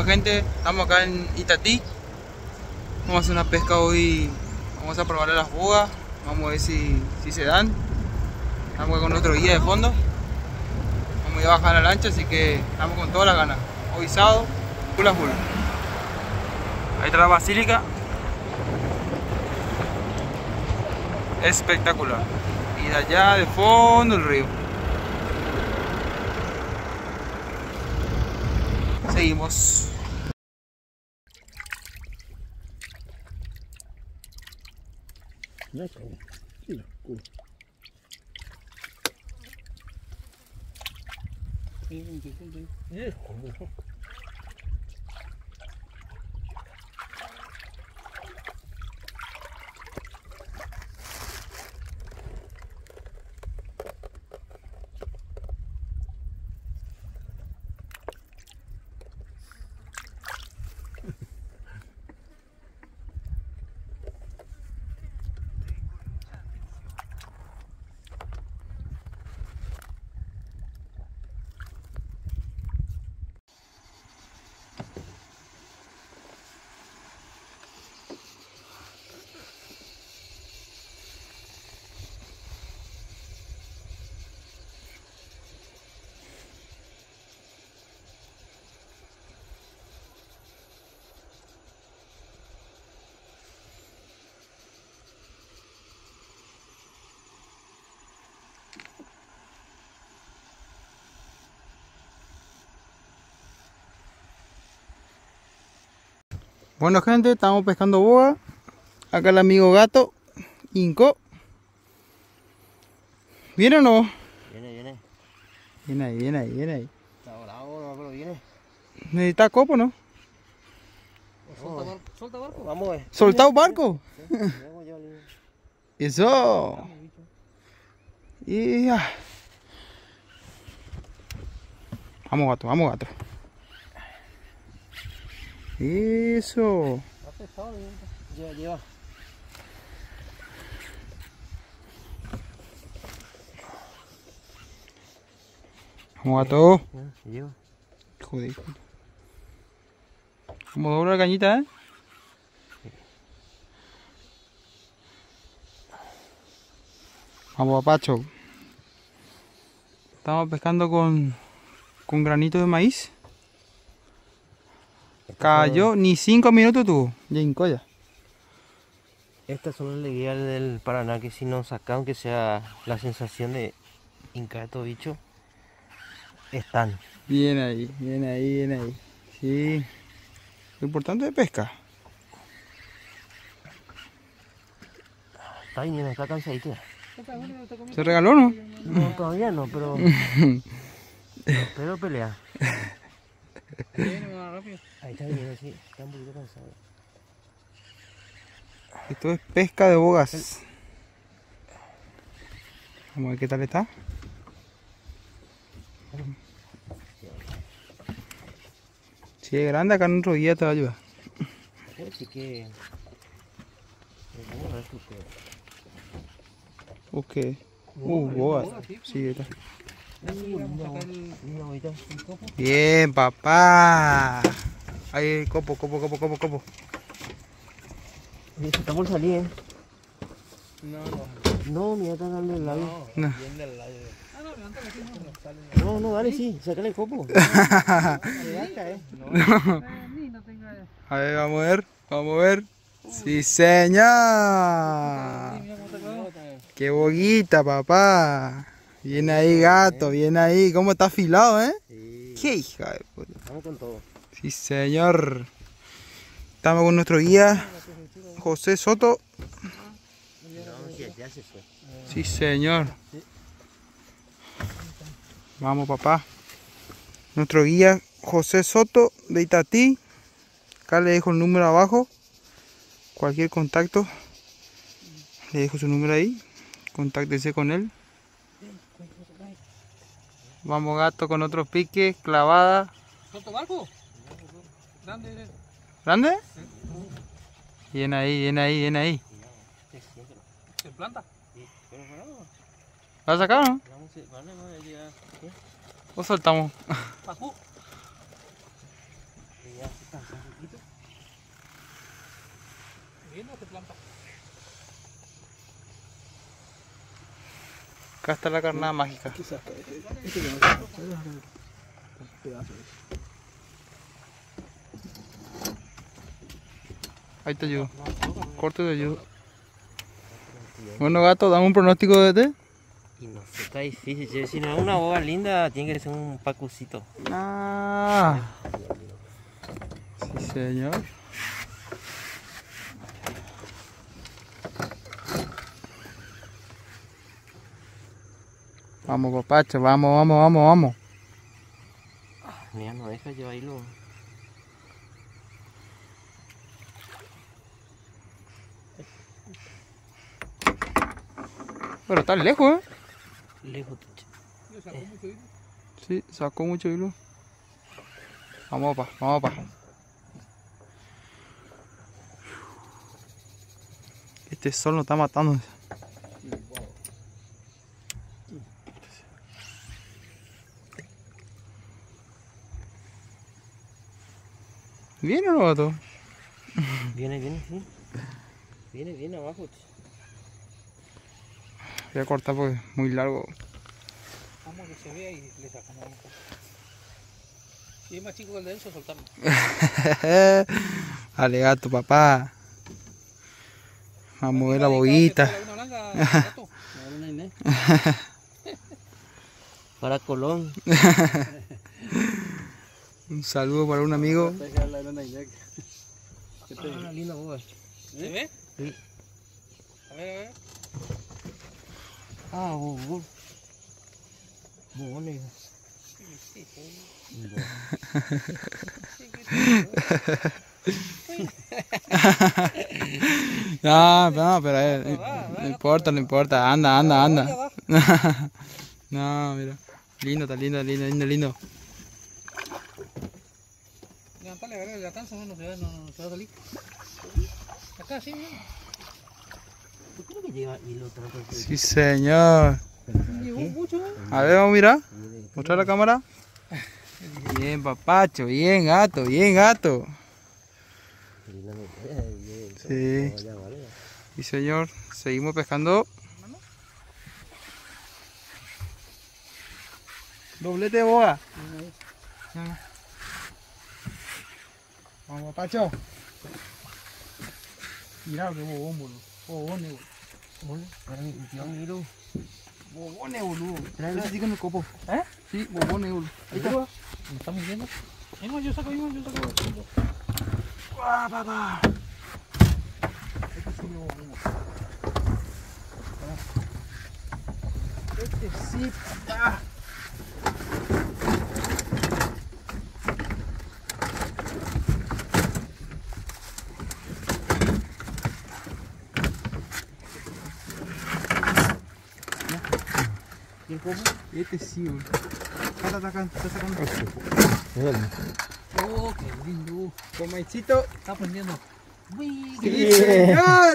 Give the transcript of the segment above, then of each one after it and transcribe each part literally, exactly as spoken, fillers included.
gente, estamos acá en Itatí. Vamos a hacer una pesca hoy. Vamos a probarle las bogas. Vamos a ver si, si se dan. Estamos con nuestro guía de fondo. Vamos a ir a bajar la lancha, así que estamos con todas las ganas. Hoy sábado, full a full. Ahí está la basílica. Espectacular. Y de allá de fondo el río. Seguimos. Bueno gente, estamos pescando boga. Acá el amigo Gato, Inco. ¿Viene o no? Viene, viene. Viene ahí, viene ahí, viene ahí. Está bravo, no, pero viene. ¿Necesita copo, no? Suelta barco. Suelta barco. Vamos a ver. ¿Soltado barco? Sí, Eso. Yeah. Vamos gato, vamos gato. Eso. Está pesado, lleva, lleva. Vamos gato. Lleva. Joder, joder. Como dobla la cañita, ¿eh? Vamos papacho. Estamos pescando con, con granito de maíz. Cayó, ni cinco minutos tuvo. Ya incoya. Estas son las alegrías del Paraná, que si nos sacan, que sea la sensación de hincar estos bichos, están. Bien ahí, bien ahí, bien ahí. Sí. Lo importante es pesca. Está bien, está cansadito. ¿Se regaló o no? No, todavía no, pero... pero pelea. Ahí está bien, sí, está un poquito cansado. Esto es pesca de bogas. Vamos a ver qué tal está. Si es grande, acá nuestro guía te va a ayudar. Así que... vamos a ver tu pedo. Ok. Uh, bogas. Sí, ahí está. Bien, papá. Ahí, copo, copo, copo, copo, copo. Está por salir, ¿eh? No, no. No, mira, está dando el labio. No. Bien del lado. No, no, dale, sí, sácale el copo. A ver, vamos a ver, vamos a ver. Sí, señor. Qué boguita, papá. Viene ahí, gato, viene ahí. ¿Cómo está afilado, eh? Sí. Qué hija de puta. Vamos con todo. Sí, señor. Estamos con nuestro guía, José Soto. Ya se fue. Sí, señor. Vamos, papá. Nuestro guía, José Soto, de Itatí. Acá le dejo el número abajo. Cualquier contacto, le dejo su número ahí. Contáctese con él. Vamos gato con otro pique, clavada. ¿Suelto barco? Grande. ¿Grande? Bien ahí, bien ahí, bien ahí. ¿Se planta? ¿Va a sacar o no? ¿O soltamos? Bajú. viendo se planta. Acá está la carnada mágica. Aquí saca. Este que no saca. Pedazo. Ahí te ayudo. Corte te ayudo. Bueno, gato, dame un pronóstico de este. Y no sé, está difícil. che. Si no es una boga linda, tiene que ser un pacucito. Ah. Sí, señor. Vamos, papacho, vamos, vamos, vamos, vamos. Mira, no deja llevar hilo. Pero está lejos, ¿eh? Lejos. Yo saco mucho hilo. Sí, sacó mucho hilo. Vamos, pa, vamos, pa. Este sol nos está matando. ¿Viene o no, gato? Viene, viene, sí. Viene, viene abajo. che. Voy a cortar porque es muy largo. Vamos que se vea y le sacamos un poco. Si es más chico que el de Enzo, soltarlo. Dale, gato, papá. Vamos a mover la boguita. Para Colón. Un saludo para un amigo. Ah, linda boga. ¿Se ve? Sí. A ver, a ver. Ah, bobón. Bobones. Sí, sí. No, no, pero eh, no importa, no importa. Anda, anda, anda. No, mira. Lindo, está lindo, lindo, lindo, lindo. Levantale, a ver, el alcance no, no, se va, no, no se va a salir. Acá, sí, mira. ¿Por qué no que lleva hilo tanto? Sí, señor. Llegó mucho, ¿eh? A ver, vamos a mirar. Mostrar la cámara. Bien, papacho, bien, gato, bien, gato. Sí. Sí, señor. Seguimos pescando. Doblete de boga. Vamos, papacho. Mira qué bobón, boludo. Bobones, boludo. Hilo. Bobones, boludo. Tráelo. Así con el copo. ¿Eh? Sí, bobones, boludo. Ahí está. ¿Me estamos viendo? Venga, yo saco, yo, yo saco. ¡Guau, papá! Este sí, papá. ¿Y el copo? Este sí, boludo. Acá está sacando, está sacando. Oh, qué lindo. Con maicito. Está prendiendo. ¡Sí, señor!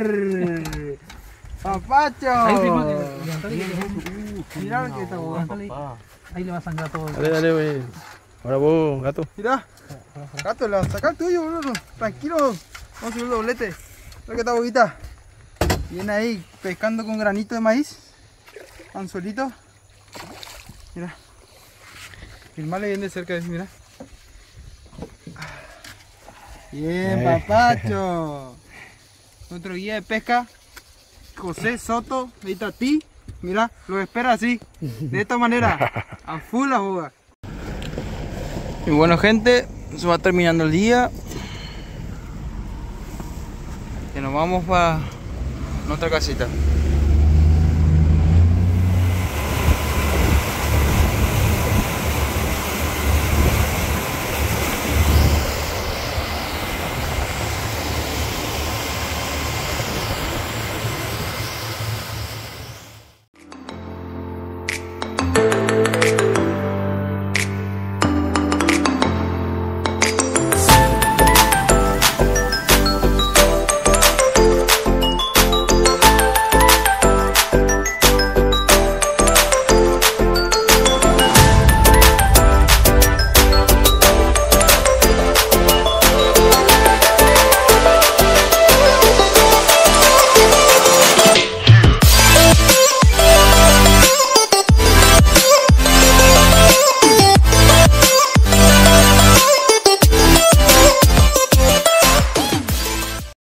¡Papacho! Ahí firma, levantale y le- Mirá lo que está bobando. Ahí le va a sangrar todo. Dale, dale, güey. Ahora vos, gato. Mirá. Gato, la saca el tuyo, boludo. Tranquilo. Vamos a subir el doblete. Mira que está boguita. Viene ahí pescando con granito de maíz. Anzuelito. Mira. Filmale bien de cerca, mira. Bien, papacho. Nuestro guía de pesca, José Soto, de Itatí. Mira, lo espera así, de esta manera, a full la boga. Y bueno, gente, se va terminando el día. Que nos vamos para nuestra casita.